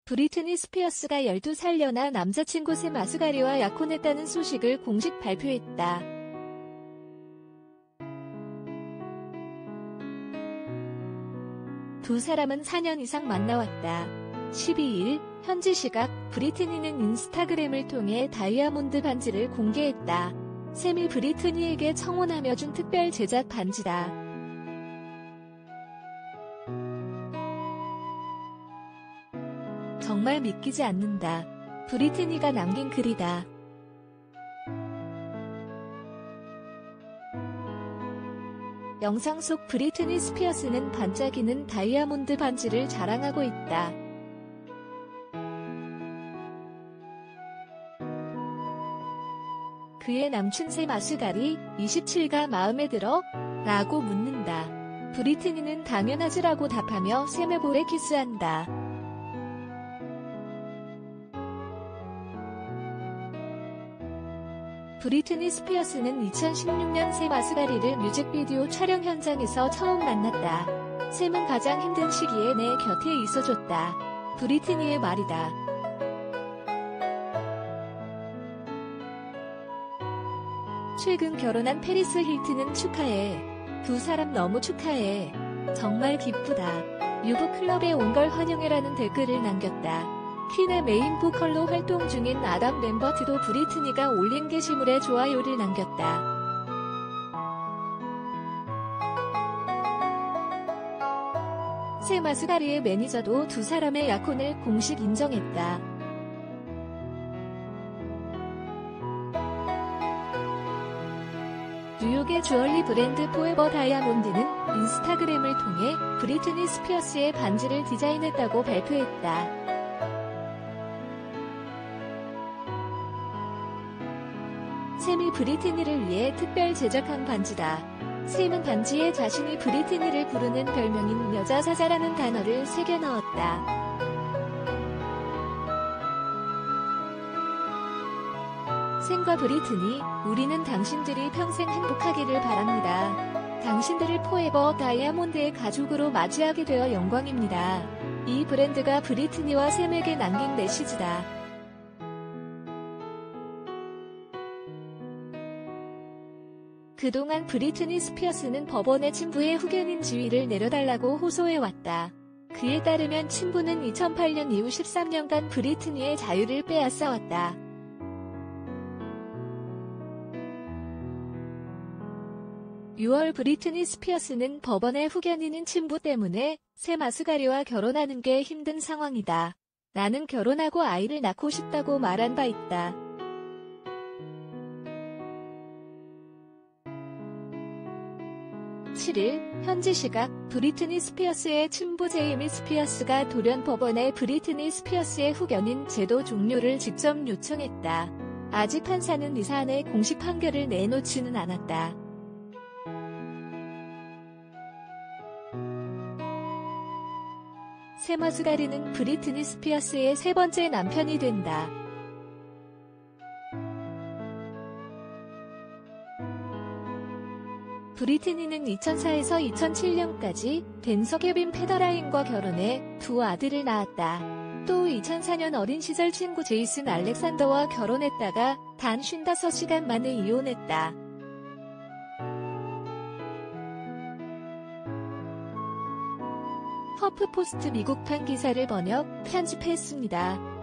브리트니 스피어스가 12살 연하 남자친구 샘 아스가리와 약혼했다는 소식을 공식 발표했다. 두 사람은 4년 이상 만나왔다. 12일 현지 시각 브리트니는 인스타그램을 통해 다이아몬드 반지를 공개했다. 샘이 브리트니에게 청혼하며 준 특별 제작 반지다. 정말 믿기지 않는다. 브리트니가 남긴 글이다. 영상 속 브리트니 스피어스는 반짝이는 다이아몬드 반지를 자랑하고 있다. 그의 남친 샘 아스가리 27가 마음에 들어? 라고 묻는다. 브리트니는 당연하지라고 답하며 샘의 볼에 키스한다. 브리트니 스피어스는 2016년 샘 아스가리를 뮤직비디오 촬영 현장에서 처음 만났다. 샘은 가장 힘든 시기에 내 곁에 있어줬다. 브리트니의 말이다. 최근 결혼한 페리스 hilton은 축하해. 두 사람 너무 축하해. 정말 기쁘다. 유부 클럽에 온 걸 환영해라는 댓글을 남겼다. 퀸의 메인 보컬로 활동 중인 아담 램버트도 브리트니가 올린 게시물에 좋아요를 남겼다. 샘 아스가리의 매니저도 두 사람의 약혼을 공식 인정했다. 뉴욕의 주얼리 브랜드 포에버 다이아몬드는 인스타그램을 통해 브리트니 스피어스의 반지를 디자인했다고 발표했다. 샘이 브리트니를 위해 특별 제작한 반지다. 샘은 반지에 자신이 브리트니를 부르는 별명인 여자사자라는 단어를 새겨 넣었다. 샘과 브리트니, 우리는 당신들이 평생 행복하기를 바랍니다. 당신들을 포에버 다이아몬드의 가족으로 맞이하게 되어 영광입니다. 이 브랜드가 브리트니와 샘에게 남긴 메시지다. 그동안 브리트니 스피어스는 법원에 친부의 후견인 지위를 내려달라고 호소해왔다. 그에 따르면 친부는 2008년 이후 13년간 브리트니의 자유를 빼앗아왔다. (6월) 브리트니 스피어스는 법원의 후견인인 친부 때문에 샘 아스가리와 결혼하는 게 힘든 상황이다. 나는 결혼하고 아이를 낳고 싶다고 말한 바 있다. (7일) 현지 시각 브리트니 스피어스의 친부 제이미 스피어스가 돌연 법원에 브리트니 스피어스의 후견인 제도 종료를 직접 요청했다. 아직 판사는 이 사안의 공식 판결을 내놓지는 않았다. 샘 아스가리는 브리트니 스피어스의 세 번째 남편이 된다. 브리트니는 2004에서 2007년까지 댄서 케빈 페더라인과 결혼해 두 아들을 낳았다. 또 2004년 어린 시절 친구 제이슨 알렉산더와 결혼했다가 단 55시간 만에 이혼했다. 허프포스트 미국판 기사를 번역, 편집했습니다.